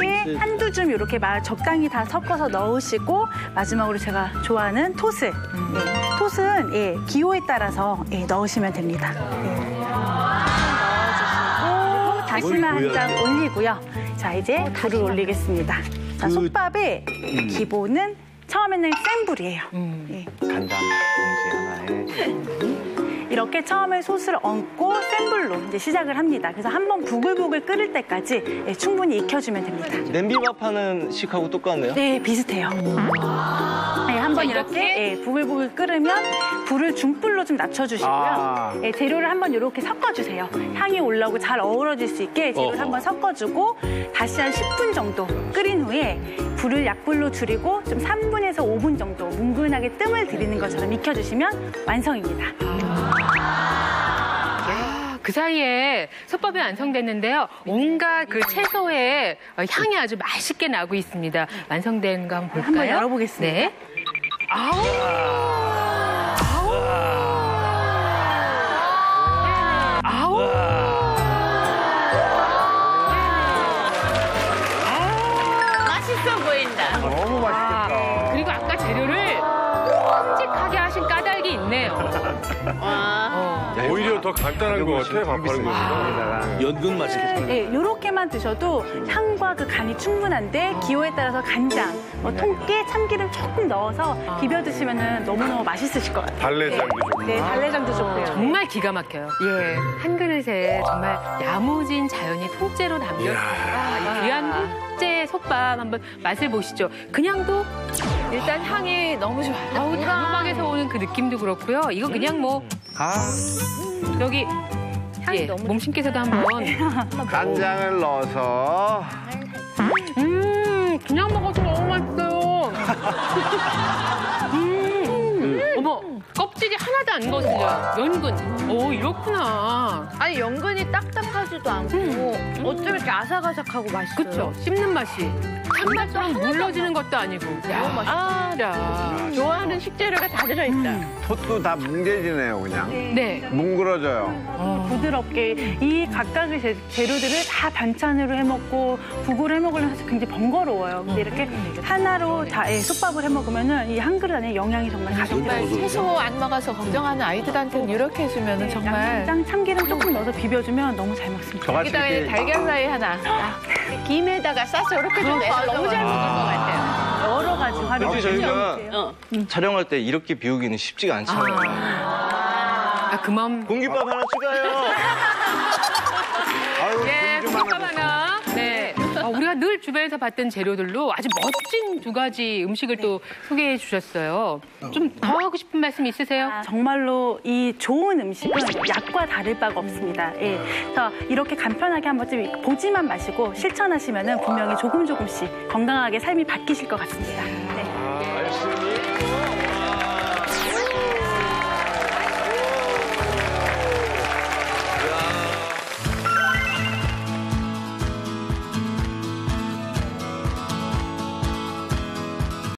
이렇게 한두 줌 이렇게 적당히 다 섞어서 넣으시고 마지막으로 제가 좋아하는 토스. 톳은 기호에 따라서 넣으시면 됩니다. 넣어주시고 다시마 한 장 올리고요. 자, 이제 불을 올리겠습니다. 자, 솥밥의 기본은 처음에는 센 불이에요. 간장 봉지 하나에. 이렇게 처음에 솥을 얹고 센 불로 이제 시작을 합니다. 그래서 한번 부글부글 끓을 때까지 충분히 익혀주면 됩니다. 냄비밥하는 식하고 똑같네요? 네, 비슷해요. 한번 이렇게 부글부글 끓으면 불을 중불로 좀 낮춰주시고요. 재료를 한번 이렇게 섞어주세요. 향이 올라오고 잘 어우러질 수 있게 재료를 한번 섞어주고 다시 한 10분 정도 끓인 후에 불을 약불로 줄이고 좀 3분에서 5분 정도 뭉근하게 뜸을 들이는 것처럼 익혀주시면 완성입니다. 그 사이에 솥밥이 완성됐는데요. 온갖 그 채소의 향이 아주 맛있게 나고 있습니다. 완성된 거 한번 볼까요? 한번 열어보겠습니다. 네. 아우! 아우! 맛있어 보인다. 너무 맛있겠다. 그리고 아까 재료를 큼직하게 하신 까닭이 있네요. 오히려 더 간단한 것 같아, 밥하는 것보다. 연근 맛이겠다. 네, 이렇게만 드셔도 향과 그 간이 충분한데 기호에 따라서 간장, 통깨, 참기름 조금 넣어서 비벼 드시면 너무너무 맛있으실 것 같아요. 달래장도 좋고. 네, 달래장도 좋고요. 정말 기가 막혀요. 예, 한 그릇에 정말 야무진 자연이 통째로 담겼습니다. 이 귀한 통째 솥밥 한번 맛을 보시죠. 그냥도 일단 향이 너무 좋아요. 아우 단호박에서 오는 그 느낌도 그렇고요. 이거 그냥 뭐 여기 향이 너무 몸신께서도 한번 간장을 넣어서. 그냥 먹어도 너무 맛있어요. 어머 껍질이 하나도 안 거슬려. 연근. 오 이렇구나. 아니 연근이 딱딱하지도 않고 어쩜 이렇게 아삭아삭하고 맛있어요. 그쵸? 씹는 맛이. 찬맛처럼 물러지는 것도 아니고. 너무 맛있다. 좋아하는 식재료가 다 들어있다. 톳도 다 뭉개지네요, 그냥. 네. 뭉그러져요. 부드럽게 이 각각의 재료들을 다 반찬으로 해먹고 국으로 해먹으려면 사실 굉장히 번거로워요. 근데 이렇게 하나로 다 솥밥을 해먹으면 이 한 그릇 안에 영양이 정말 가득 정말 들어있어요. 채소 안 먹어서 걱정하는 아이들한테는 이렇게 해주면 정말. 양념장, 참기름 조금 넣어서 비벼주면 너무 잘 먹습니다. 저같이 여기다가 이렇게 달걀 프라이 하나. 김에다가 싸서 이렇게 좀 내서 너무 잘 먹을 것 같아요. 여러 가지 활용. 솔직히 저희가 촬영할 때 이렇게 비우기는 쉽지가 않잖아요. 그 마음. 공깃밥 하나 추가요. 아유, 예, 좀 국밥 하나 하나. 네. 우리가 늘 주변에서 봤던 재료들로 아주 멋진 두 가지 음식을 또 소개해 주셨어요. 좀 더 하고 싶은 말씀 있으세요? 정말로 이 좋은 음식은 약과 다를 바가 없습니다. 예. 그래서 이렇게 간편하게 한 번쯤 보지만 마시고 실천하시면 분명히 조금씩 건강하게 삶이 바뀌실 것 같습니다. 네. 말씀이